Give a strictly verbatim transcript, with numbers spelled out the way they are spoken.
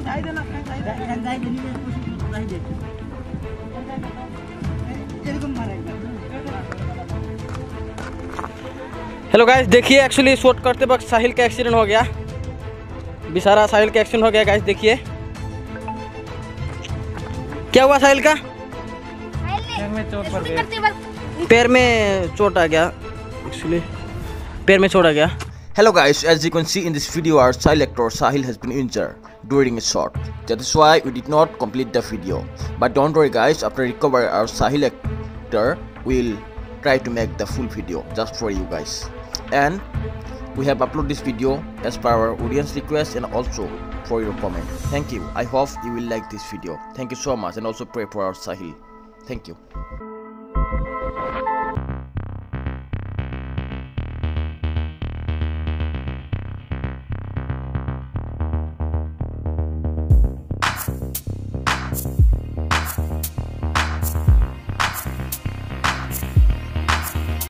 Hello guys, देखिए actually shoot करते वक्त साहिल का एक्सीडेंट हो गया। बेचारा साहिल का एक्सीडेंट हो गया गाइस। देखिए क्या हुआ साहिल का? पैर में चोट पड़ गई। पैर में चोट आ गया, एक्चुअली पैर में चोट आ गया। Hello guys, as you can see in this video, our child actor Sahil has been injured during a shot. That is why we did not complete the video. But don't worry guys, after recovery our Sahil actor will try to make the full video just for you guys. And we have uploaded this video as per our audience request and also for your comment. Thank you. I hope you will like this video. Thank you so much, and also pray for our Sahil. Thank you.